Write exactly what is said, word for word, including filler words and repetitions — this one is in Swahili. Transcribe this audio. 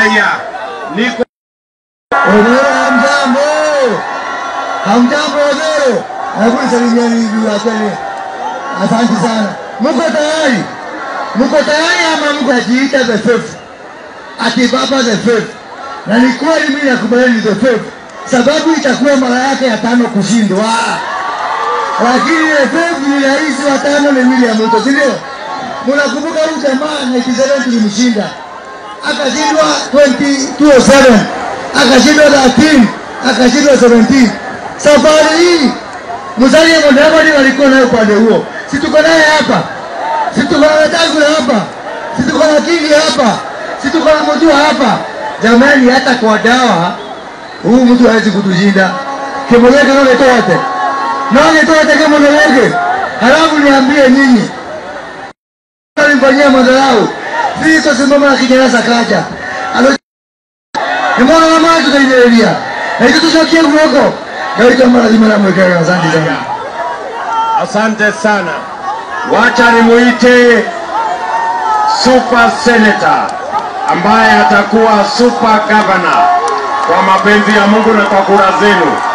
Haya, niko Odoro hamjambo. Hamjambo Odoro. Hebu salimieni hivi asante. Asante sana. Mko tayari? Mko tayari ama mko ajiita the fifth? Ati baba the fifth. Na ni kweli mimi nakubaliana the fifth. Sababu itakuwa mara yake ya tano kushindwa. Lakini the fifth ni rais wa tano ni William Ruto, ndio? Mnakumbuka huyu jamaa na ikizalendo tulimshinda. Akashindwa elfu mbili na saba, akashindwa thelathini, akashindwa seventeen. Safari hii Musalia Mudavadi walikuwa nayo pande huo. Si tuko naye hapa. Si tuko na Wetangula hapa. Si tuko na Kingi hapa. Si tuko na Mutua hapa. Jamani, hata kwa dawa huyu mtu hawezi kutushinda. Kimoleke ndio tote. Nani tote kama ndio? Halafu niambie nyinyi. Alimfanyia madharau. Sisi simama na kijana Sakaja. Alo Mbona mama tukaendelea? Na hizo tusikie huko. Ndio kama lazima na mwekea. Asante sana. asante sana. Wacha nimuite super senator ambaye atakuwa super governor kwa mapenzi ya Mungu na kwa kura zenu.